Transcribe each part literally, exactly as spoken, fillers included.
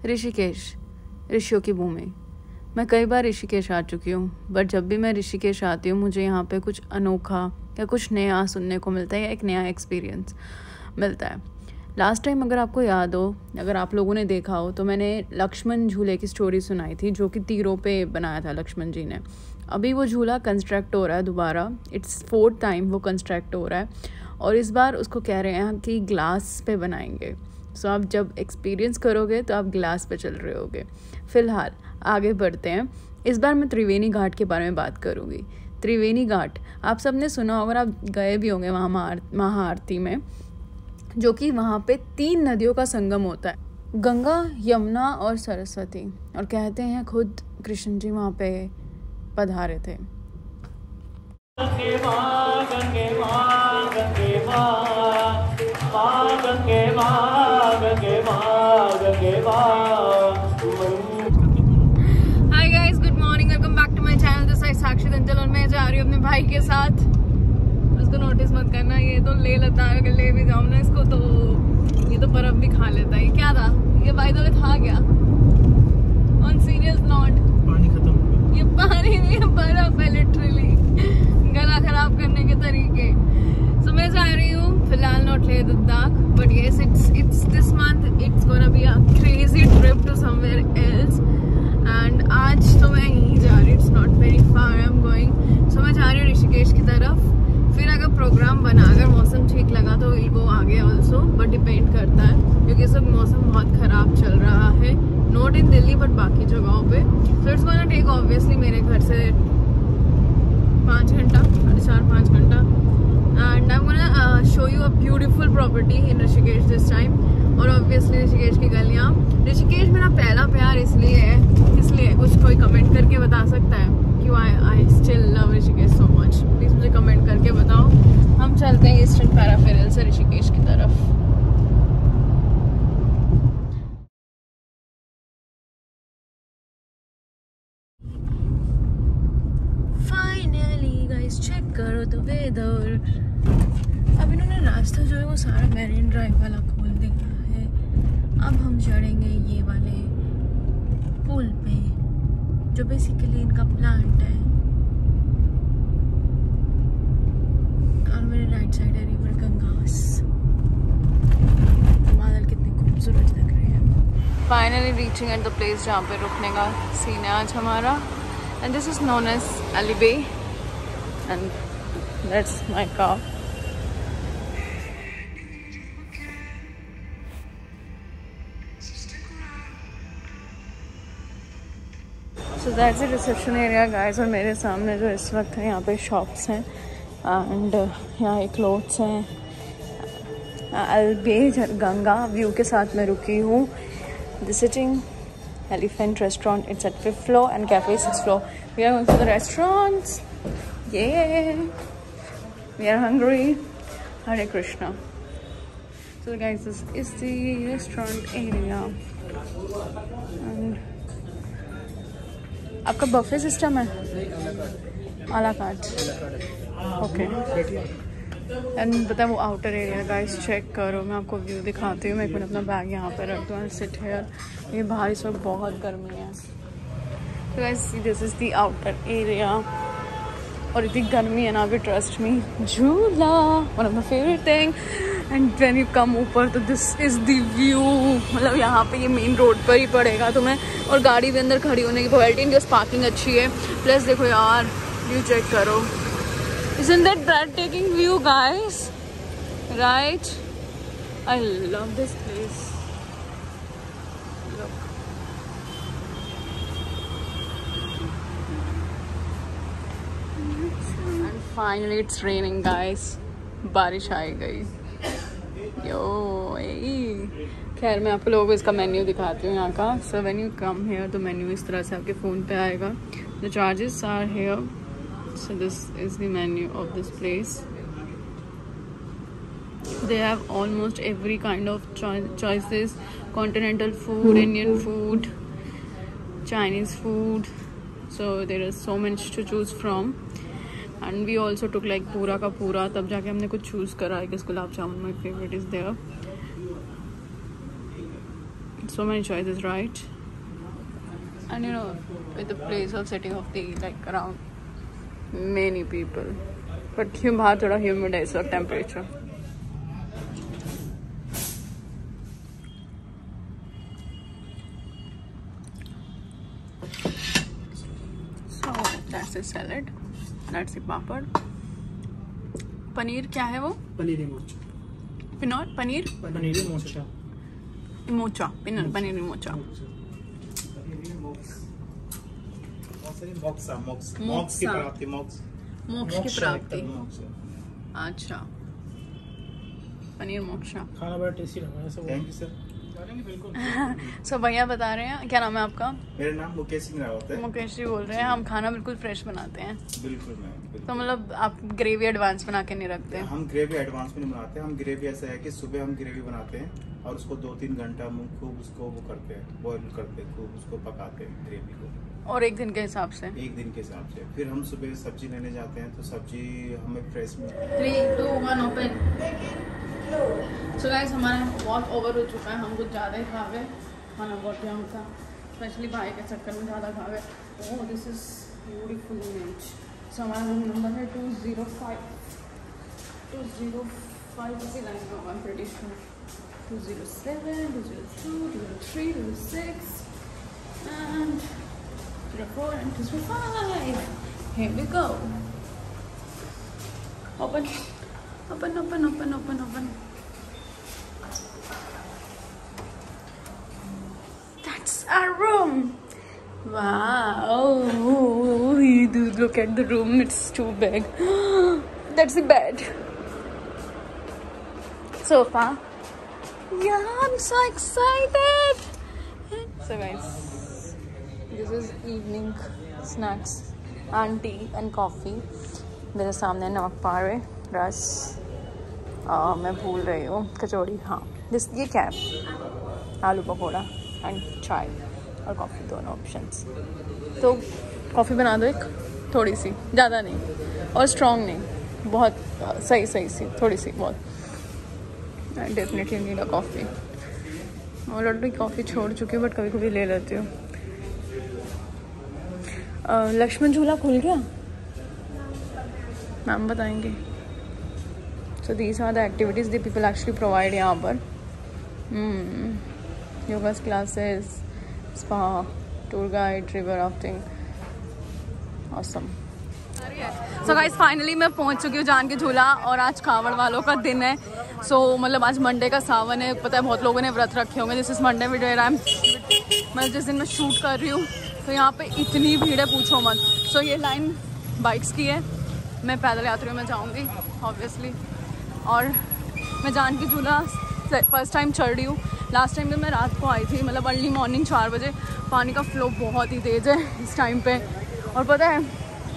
ऋषिकेश, ऋषियों की भूमि। मैं कई बार ऋषिकेश आ चुकी हूँ, बट जब भी मैं ऋषिकेश आती हूँ मुझे यहाँ पे कुछ अनोखा या कुछ नया सुनने को मिलता है या एक नया एक्सपीरियंस मिलता है। लास्ट टाइम अगर आपको याद हो, अगर आप लोगों ने देखा हो, तो मैंने लक्ष्मण झूले की स्टोरी सुनाई थी जो कि तीरों पे बनाया था लक्ष्मण जी ने। अभी वो झूला कंस्ट्रक्ट हो रहा है दोबारा, इट्स फोर्थ टाइम वो कंस्ट्रक्ट हो रहा है और इस बार उसको कह रहे हैं कि ग्लास पे बनाएंगे। सो आप जब एक्सपीरियंस करोगे तो आप ग्लास पे चल रहे होगे। फ़िलहाल आगे बढ़ते हैं। इस बार मैं त्रिवेणी घाट के बारे में बात करूँगी। त्रिवेणी घाट आप सब ने सुना होगा, आप गए भी होंगे वहाँ महाआरती में, जो कि वहाँ पे तीन नदियों का संगम होता है, गंगा, यमुना और सरस्वती। और कहते हैं खुद कृष्ण जी वहाँ पे पधारे थे। गंगे माँ, गंगे माँ, गंगे माँ, माँ गंगे माँ, गंगे माँ, गंगे माँ। Hi guys, good morning, welcome back to my channel. This is Sakshi Danjal और मैं जा रही हूँ अपने भाई के साथ। उसको नोटिस मत करना, ये तो ले लेता है, अगर ले भी जाऊँ ना इसको तो ये तो बर्फ भी खा लेता है। ये क्या था? ये बाय द वे था क्या? ऑन सीरियस नोट, पानी खत्म हो गया। ये पानी नहीं है, बर्फ है लिटरली। गला खराब करने के तरीके। सो मैं जा रही हूँ फिलहाल not Leh Ladakh, but yes it's it's this month it's gonna be a crazy trip to somewhere else. And आज तो मैं यहीं जा रही हूँ, it's not very far I am going. So मैं जा रही हूँ ऋषिकेश की तरफ। फिर अगर प्रोग्राम बना, अगर मौसम ठीक लगा तो विल गो आगे ऑल्सो, बट डिपेंड करता है क्योंकि सब मौसम बहुत खराब चल रहा है, नॉट इन दिल्ली बट बाकी जगहों पे। So it's gonna take obviously मेरे घर से पाँच घंटा साढ़े चार पाँच घंटा and I am gonna show you a beautiful property in Rishikesh this time. और ऑब्वियसली ऋषिकेश की गलियाँ। ऋषिकेश मेरा पहला प्यार इसलिए है, इसलिए कुछ कोई कमेंट करके बता सकता है क्यों I I still love Rishikesh so much? Please मुझे कमेंट करके बताओ। हम चलते हैं ईस्टर्न पैराफेरल से ऋषिकेश की तरफ। चेक करो तो वेदर। अब इन्होंने रास्ता जो है वो सारा मैरीन ड्राइव वाला खोल दिया है। अब हम चढ़ेंगे ये वाले पुल पे जो बेसिकली इनका प्लांट है। और मेरे राइट साइड है रिवर गंगास। बादल कितने खूबसूरत लग रहे हैं। Finally reaching at the place जहाँ पे रुकने का सीन है आज हमारा। And this is known as Ali Bay and that's my car. So that's the reception area guys। और मेरे सामने जो इस वक्त है यहाँ पे शॉप्स हैं एंड यहाँ एक क्लोथ्स हैं। अलबे गंगा व्यू के साथ मैं रुकी हूँ। Visiting elephant restaurant, it's at fifth floor and cafe six floor. We are going to the restaurants. Yeah, we are hungry. Hare Krishna. So guys, this is the restaurant area. And आपका buffet system है? A la carte. Okay. And बताओ वो outer area guys, check करो। मैं आपको view दिखाती हूँ। मैं एक मिनट अपना बैग यहाँ पे रख दूँ। Sit here. ये बाहर इस वक्त बहुत गर्मी है। So guys, this is the outer area. और इतनी गर्मी है ना अभी, ट्रस्ट मी। झूला one of my favourite thing. And when you come ऊपर तो दिस इज़ द व्यू। मतलब यहाँ पे ये मेन रोड पर ही पड़ेगा तुम्हें, और गाड़ी भी अंदर खड़ी होने की क्वालिटी इनकी पार्किंग अच्छी है। प्लस देखो यार, व्यू चेक करो। Isn't that breathtaking view guys? Right? I love this place. Look. And finally it's raining guys. बारिश आ गई। यो खैर मैं आप लोगों को इसका मेन्यू दिखाती हूँ यहाँ का। So when you come here तो मेन्यू इस तरह से आपके फ़ोन पे आएगा। The charges are here. So this is the menu of this place. They have almost every kind of cho choices: continental food, Indian food, Chinese food. So there is so much to choose from. And we also took like पूरा का पूरा, तब जाके हमने कुछ choose करा। I guess gulab jamun my favorite is there. It's so many choices, right? And you know, with the place of setting of the like around many people, but hum baहर थोड़ा humid है इस वक्त temperature. So that's the salad, that's the papad. Paneer क्या है वो? Paneer mocha. Pinot paneer? Paneer mocha. Mocha paneer paneer mocha. मोक्सा मोक्स मोक्स की प्राप्ति मोक्स मोक्स की प्राप्ति. अच्छा पनीर मोक्षा. खाना बड़ा टेस्टी लगा है सब. Thank you sir. सो भैया बता रहे हैं, क्या नाम है आपका? मेरा नाम मुकेश सिंह रावत है. मुकेश जी बोल रहे हैं हम खाना बिल्कुल फ्रेश बनाते हैं. बिल्कुल मैम. तो मतलब आप ग्रेवी एडवांस बना के नहीं रखते? हम ग्रेवी एडवांस में नहीं बनाते. हम ग्रेवी ऐसा है कि सुबह हम ग्रेवी बनाते हैं और उसको दो तीन घंटा हम खूब उसको वो करते हैं, बॉईल करते हैं, खूब उसको पकाते हैं ग्रेवी को. और एक दिन के हिसाब से? एक दिन के हिसाब से. फिर हम सुबह सब्जी लेने जाते हैं तो सब्जी हमें फ्रेश में. Three two one open. So guys हमारा बहुत ओवर हो चुका है. हम कुछ ज़्यादा ही खा गए खाना. बहुत टाइम था, स्पेशली भाई के चक्कर में ज़्यादा खा गए. Oh this is beautiful image. So हमारा रूम नंबर है two zero five. Two zero five इसी लाइन में होगा I am pretty sure. Two zero seven, two zero two, two zero three, two zero six and two zero four and two zero five. Here we go. Open, open, open, open, open, open. That's our room. Wow. Dude, look at the room. It's too big. That's the bed. Sofa. Yeah, I'm so excited. So guys, this is evening snacks and tea and coffee. मेरे सामने नमक पारे, रस, आ, मैं भूल रही हूँ कचौड़ी. हाँ दिस ये क्या है? आलू पकौड़ा एंड चाय और कॉफ़ी, दोनों ऑप्शंस. तो कॉफ़ी बना दो एक, थोड़ी सी, ज़्यादा नहीं और स्ट्रॉन्ग नहीं, बहुत सही सही सी, थोड़ी सी बहुत. I definitely need a coffee. Already coffee छोड़ चुकी हूँ बट कभी कभी ले लेती हूँ. लक्ष्मण झूला खुल गया, मैम बताएंगे. So these are the activities the people actually provide यहाँ पर. Yoga classes, spa, tour guide, river rafting. Awesome. So guys finally मैं पहुँच चुकी हूँ जान के झूला और आज कावड़ वालों का दिन है. सो so, मतलब आज मंडे का सावन है. पता है बहुत लोगों ने व्रत रखे होंगे. This is Monday video I am मैं जिस दिन मैं शूट कर रही हूँ. तो यहाँ पे इतनी भीड़ है पूछो मत. सो so, ये लाइन बाइक्स की है. मैं पैदल यात्रियों में जाऊँगी ऑब्वियसली. और मैं जान की झूला फर्स्ट टाइम चढ़ रही हूँ. लास्ट टाइम जब मैं रात को आई थी, मतलब अर्ली मॉर्निंग चार बजे, पानी का फ्लो बहुत ही तेज़ है इस टाइम पे. और पता है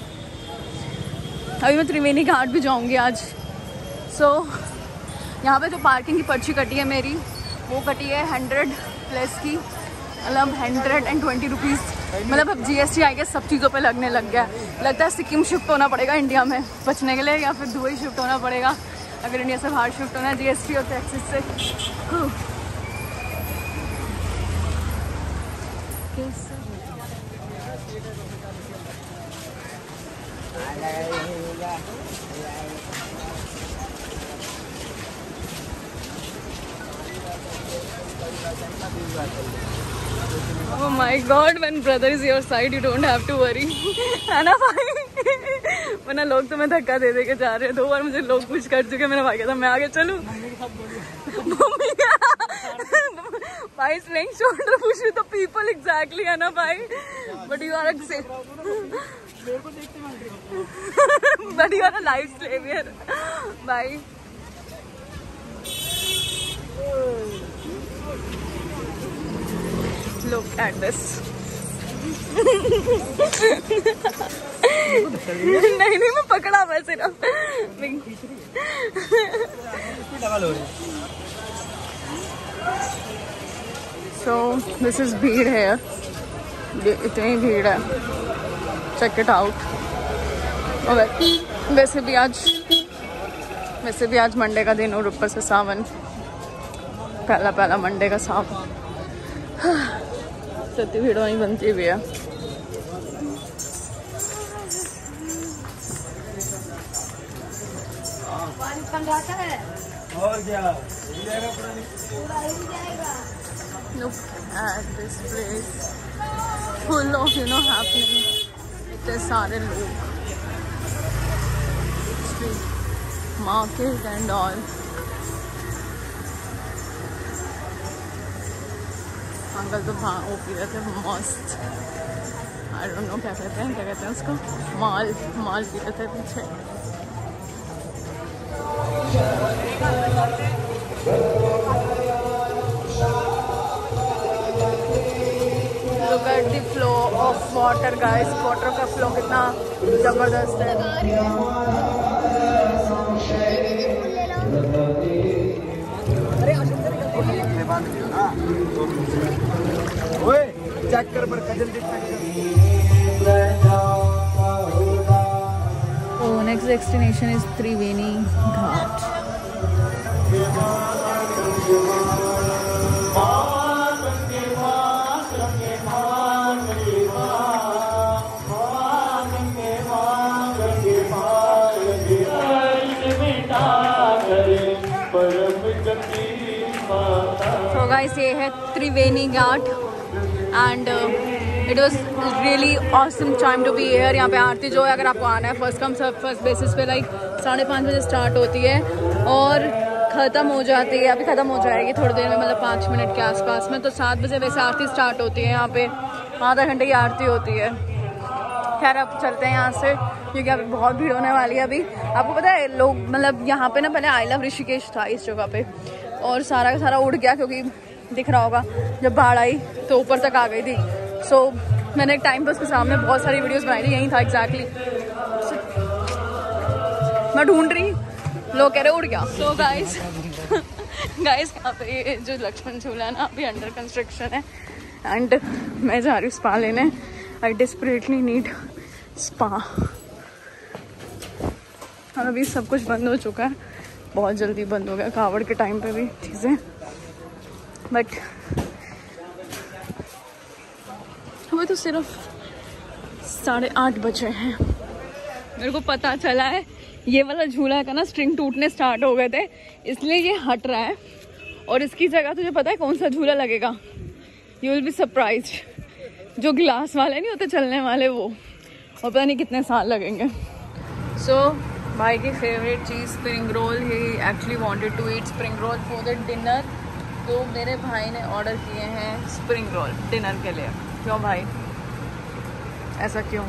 अभी मैं त्रिवेणी घाट भी जाऊँगी आज. सो so, यहाँ पे जो पार्किंग की पर्ची कटी है मेरी, वो कटी है हंड्रेड प्लस की, मतलब हंड्रेड एंड ट्वेंटी रुपीज़. मतलब अब जीएसटी आएगा, सब चीज़ों पे लगने लग गया. लगता है सिक्किम शिफ्ट होना पड़ेगा इंडिया में बचने के लिए, या फिर दुबई शिफ्ट होना पड़ेगा अगर इंडिया से बाहर शिफ्ट होना है जीएसटी और टैक्सेस से. Oh my God, when brother is your side, you don't have to worry. है ना भाई? वरना लोग तुम्हें धक्का दे दे के जा रहे हैं. दो बार मुझे लोग कुछ कर चुके. मेरा भाई कहता मैं आगे चलूं. मम्मी भाई is playing shoulder push with the people exactly, है ना भाई? But you are a but you are a life slave here, भाई. Look at this. नहीं नहीं मैं पकड़ा मैं सिर्फ. So this is भीड़ है, इतनी भीड़ है. Check it out. वैसे भी आज वैसे भी आज मंडे का दिन और ऊपर से सावन, पहला पहला मंडे का सावन. सत्य भीड़ वहीं बनती हुई है। और क्या Look at this place, full of you know happening. इतने सारे लोग, street market and all. Uncle तो वहाँ वो पी रहे थे मस्त, आई डोंट नो क्या कहते हैं क्या कहते हैं उसको, माल माल पी रहे थे पीछे। Look at the flow of water guys, water का फ्लो कितना जबरदस्त है। चेक कर पर कजल So next destination is Triveni Ghat. So guys, ये है Triveni Ghat and it was really awesome time to be here. यहाँ पे आरती जो है, अगर आपको आना है फर्स्ट कम सब फर्स्ट बेसिस पे, लाइक साढ़े पाँच बजे स्टार्ट होती है और ख़त्म हो जाती है, अभी ख़त्म हो जाएगी थोड़ी देर में, मतलब पाँच मिनट के आसपास में। तो सात बजे वैसे आरती स्टार्ट होती है, यहाँ पे आधा घंटे की आरती होती है। खैर अब चलते हैं यहाँ से क्योंकि अभी बहुत भीड़ होने वाली है। अभी आपको पता है लोग, मतलब यहाँ पे ना पहले आई लव ऋषिकेश था इस जगह पे, और सारा का सारा उड़ गया क्योंकि दिख रहा होगा जब बाढ़ आई तो ऊपर तक आ गई थी। सो so, मैंने एक टाइम पर उसके सामने बहुत सारी वीडियोस बनाई थी, यही था एग्जैक्टली। so, मैं ढूंढ रही, लोग कह रहे उड़ गया। सो गाइस गाइस यहाँ पे जो लक्ष्मण झूला है ना, अभी अंडर कंस्ट्रक्शन है एंड मैं जा रही हूँ स्पा लेने। I desperately need spa. और अभी सब कुछ बंद हो चुका है, बहुत जल्दी बंद हो गया कावड़ के टाइम पे भी चीज़ें, बट अभी तो सिर्फ साढ़े आठ बजे हैं। मेरे को पता चला है ये वाला झूला का ना स्ट्रिंग टूटने स्टार्ट हो गए थे, इसलिए ये हट रहा है। और इसकी जगह तुझे पता है कौन सा झूला लगेगा? You will be surprised. जो गिलास वाले नहीं होते चलने वाले, वो, और पता नहीं कितने साल लगेंगे। सो so, भाई की फेवरेट चीज़ spring roll. He actually wanted to eat spring roll for the dinner, तो मेरे भाई ने ऑर्डर किए हैं स्प्रिंग रोल डिनर के लिए। क्यों भाई, ऐसा क्यों?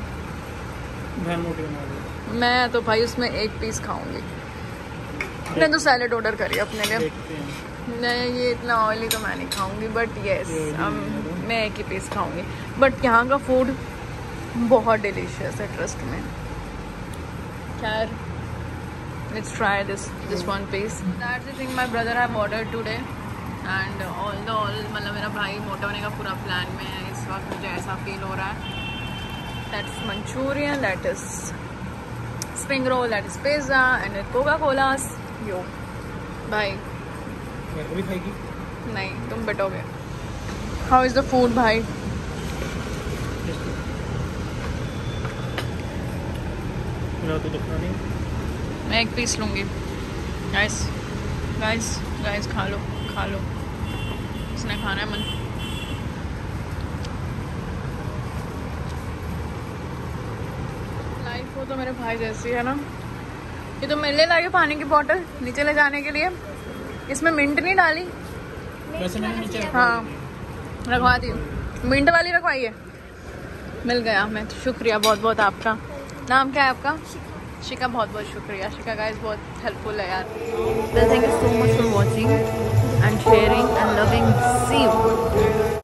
मैं तो भाई उसमें एक पीस खाऊंगी। मैंने तो सैलेड ऑर्डर करी अपने लिए। नहीं, ये इतना ऑयली तो मैं नहीं खाऊंगी, बट येस मैं एक ही पीस खाऊंगी। बट यहाँ का फूड बहुत डिलीशियस है, ट्रस्ट में। खैर, let's try this this one piece. That's the thing my brother have ordered today and all the all, मतलब मेरा भाई मोटा होने का पूरा प्लान में है इस वक्त, मुझे ऐसा फील हो रहा है। That's Manchurian, that is spring roll, that is pizza and Coca Cola. यो भाई भी खाएगी? नहीं, तुम बैठोगे। हाउ इज द फूड भाई? तो नहीं, मैं एक पीस लूँगी। गाइस गाइस गाइस खा लो खा लो, इसने खाना है मन। लाइफ हो तो मेरे भाई जैसी है ना। ये तो मेरे लिए लाए पानी की बोतल नीचे ले जाने के लिए, इसमें मिंट नहीं डाली। वैसे मैंने नीचे हाँ रखवा दी, मिंट वाली रखवाई है। मिल गया, मैं शुक्रिया बहुत बहुत आपका। नाम क्या है आपका? शिका। बहुत बहुत शुक्रिया शिका। गाइस बहुत हेल्पफुल है यार। Thank you so much for watching and sharing and loving. See you.